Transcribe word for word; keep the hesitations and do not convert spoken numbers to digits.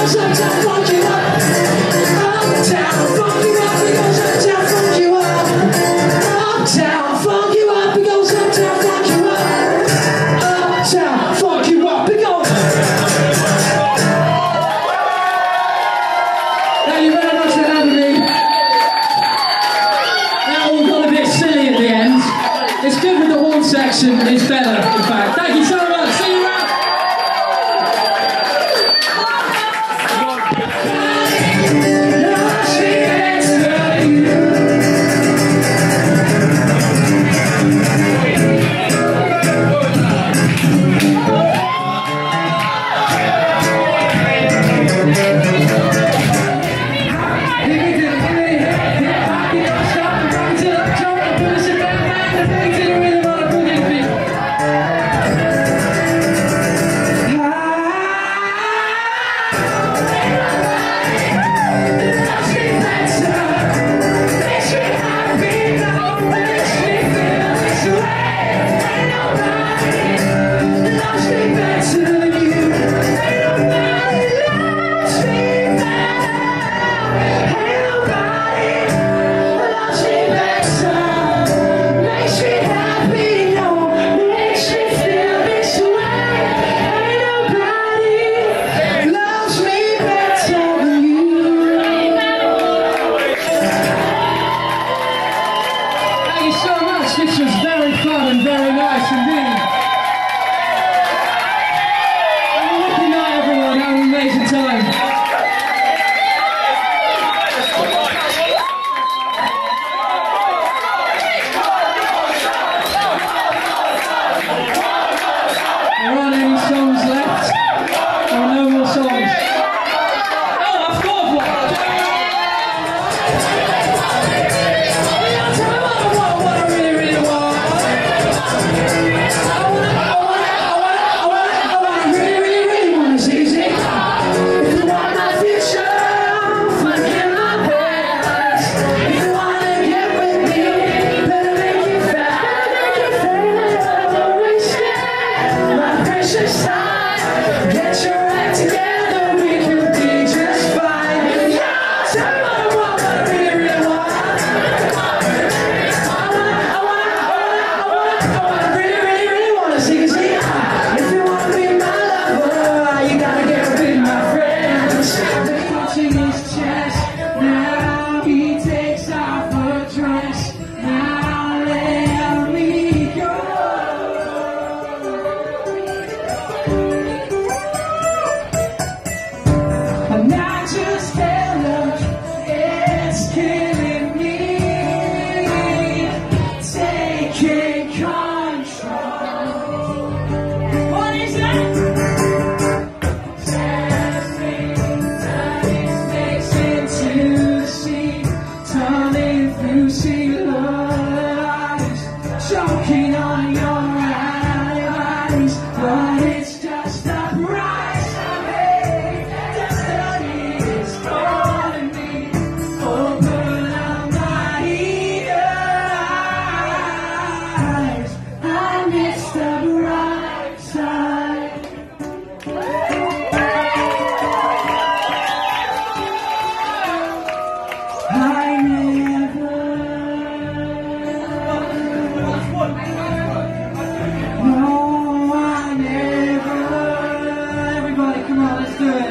It's better, in fact. Thank you so much. See you around. This was very fun and very nice indeed. Have a lucky night, everyone. Have an amazing time. There aren't any songs left. There are no more songs. Oh, I've got one. Get your act together, we can be just fine. Yeah, tell me what I want, what I really, really want. I wanna, I wanna, I wanna, I wanna, really, really, really wanna see you see. If you wanna be my lover, you gotta get with my friends. Touching his chest, now he takes off her dress. Now let me go. Just tell her it's killing me, taking control. What is that? Turning mistakes into the sea, turning through sea lies, choking on your eyes, but it's just a price I made. No, I never. Everybody, come on, let's do it.